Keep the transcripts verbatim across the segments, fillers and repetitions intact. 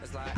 It's like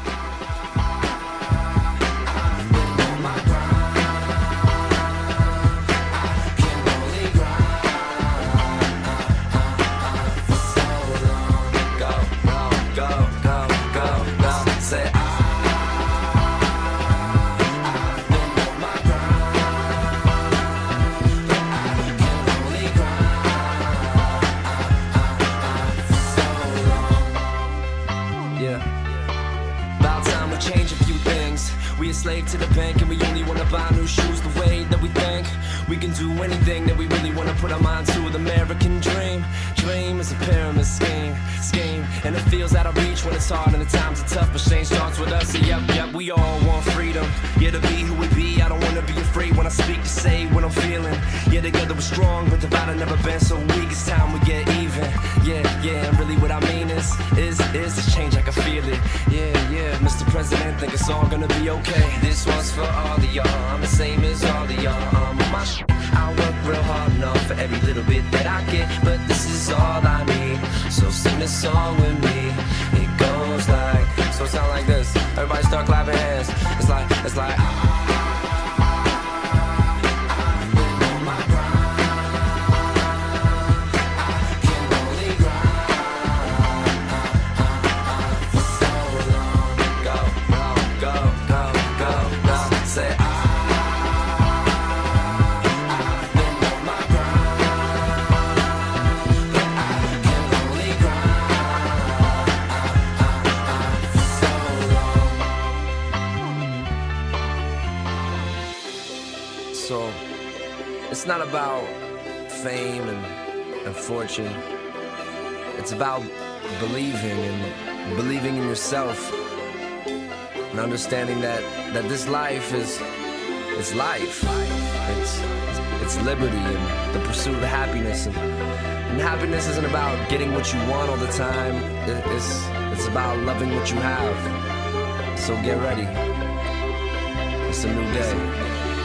change a few things. We a slave to the bank and we only wanna buy new shoes. The way that we think we can do anything that we really wanna put our mind to. The American dream, dream is a pyramid scheme, scheme. And it feels out of reach when it's hard and the times are tough. But change starts with us, and yep, yep, we all want freedom. Yeah, to be who we be, I don't wanna be afraid when I speak to say what I'm feeling. Yeah, together we're strong, but divided never been so weak. It's time we get even. Yeah, yeah, and really what I mean is, is, is this change, I can feel it. Yeah, yeah, Mister President, think it's all gonna be okay. This one's for all of y'all, I'm the same as all of y'all. I'm on my sh I work real hard enough for every little bit that I get, but this is all I need. So sing this song with me. It goes like, so it sound like this. Everybody start clapping hands. It's like, it's like So, it's not about fame and, and fortune. It's about believing and believing in yourself and understanding that, that this life is it's life. It's, it's liberty and the pursuit of happiness. And, and happiness isn't about getting what you want all the time. It, it's, it's about loving what you have. So get ready. It's a new day.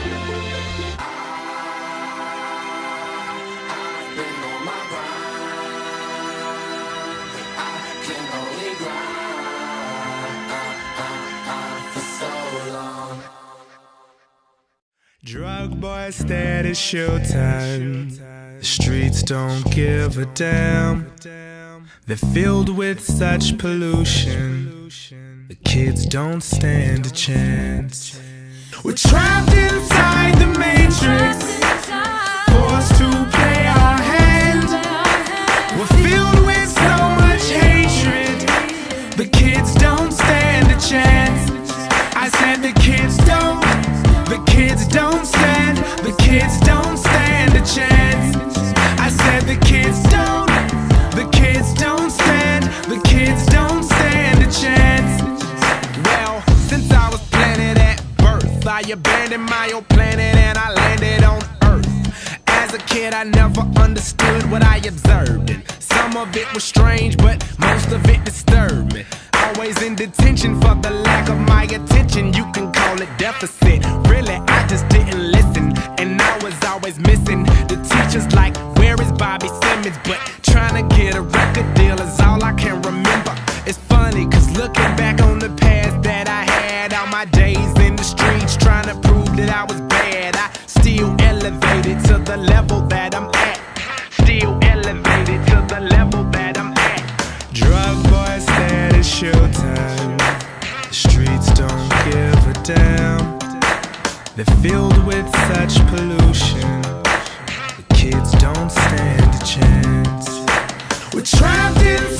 Drug boy status showtime. The streets don't give a damn. They're filled with such pollution. The kids don't stand a chance. We're trapped inside the matrix, forced to play our hand. We're filled with so much hatred. The kids don't stand a chance. I said the kids don't. The kids don't stand, the kids don't stand a chance. I said the kids don't, the kids don't stand, the kids don't stand a chance. Well, since I was planted at birth, I abandoned my old planet and I landed on Earth. As a kid I never understood what I observed, and some of it was strange, but most of it disturbed me. Always in detention for the lack of my attention. You can call it deficit. Really, I just didn't listen, and I was always missing the teachers like, where is Bobby Simmons? But trying to get a record deal is all I can remember. It's funny, cause looking back on the past that I had, all my days in the streets trying to prove that I was bad, I still elevated to the level that I'm at. Still elevated to the level that I'm at. Drug boy status showtime. The streets don't give a damn. They're filled with such pollution. The kids don't stand a chance. We're trapped inside